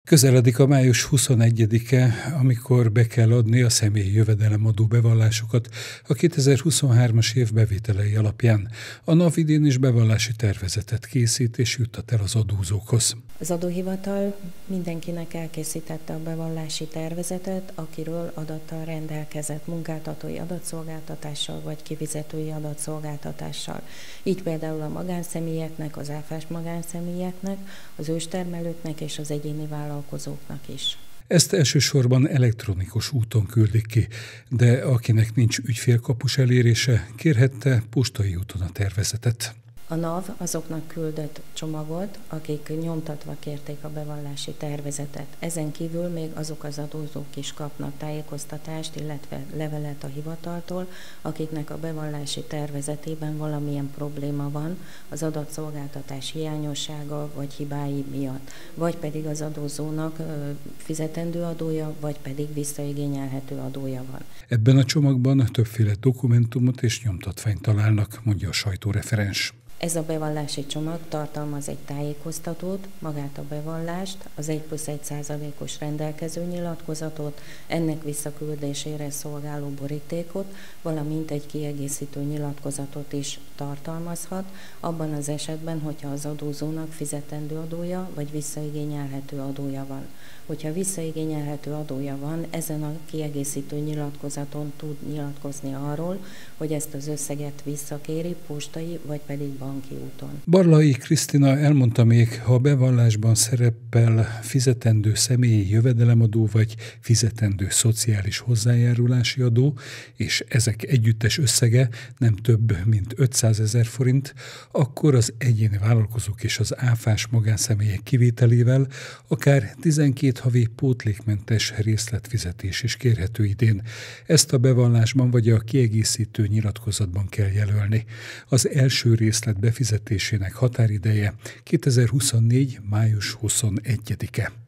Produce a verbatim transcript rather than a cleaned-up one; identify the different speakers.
Speaker 1: Közeledik a május huszonegyedike, amikor be kell adni a személyi jövedelemadó bevallásokat a kétezer-huszonhármas év bevételei alapján. A NAV idén is bevallási tervezetet készít és juttat el az adózókhoz.
Speaker 2: Az adóhivatal mindenkinek elkészítette a bevallási tervezetet, akiről adattal rendelkezett, munkáltatói adatszolgáltatással vagy kifizetői adatszolgáltatással. Így például a magánszemélyeknek, az áfás magánszemélyeknek, az őstermelőknek és az egyéni vállalkozóknak is.
Speaker 1: Ezt elsősorban elektronikus úton küldik ki, de akinek nincs ügyfélkapus elérése, kérhette postai úton a tervezetet.
Speaker 2: A NAV azoknak küldött csomagot, akik nyomtatva kérték a bevallási tervezetet. Ezen kívül még azok az adózók is kapnak tájékoztatást, illetve levelet a hivataltól, akiknek a bevallási tervezetében valamilyen probléma van az adatszolgáltatás hiányossága vagy hibái miatt, vagy pedig az adózónak fizetendő adója, vagy pedig visszaigényelhető adója van.
Speaker 1: Ebben a csomagban többféle dokumentumot és nyomtatványt találnak, mondja a sajtóreferens.
Speaker 2: Ez a bevallási csomag tartalmaz egy tájékoztatót, magát a bevallást, az egy plusz egy százalékos rendelkező nyilatkozatot, ennek visszaküldésére szolgáló borítékot, valamint egy kiegészítő nyilatkozatot is tartalmazhat, abban az esetben, hogyha az adózónak fizetendő adója vagy visszaigényelhető adója van. Hogyha visszaigényelhető adója van, ezen a kiegészítő nyilatkozaton tud nyilatkozni arról, hogy ezt az összeget visszakéri postai vagy pedig banki úton.
Speaker 1: Barlai Krisztina elmondta még, ha a bevallásban szerepel fizetendő személyi jövedelemadó vagy fizetendő szociális hozzájárulási adó, és ezek együttes összege nem több, mint ötszázezer forint, akkor az egyéni vállalkozók és az áfás magánszemélyek kivételével akár tizenkét havi pótlékmentes részletfizetés is kérhető idén. Ezt a bevallásban vagy a kiegészítő nyilatkozatban kell jelölni. Az első részlet befizetésének határideje kétezer-huszonnégy. május huszonegyedike.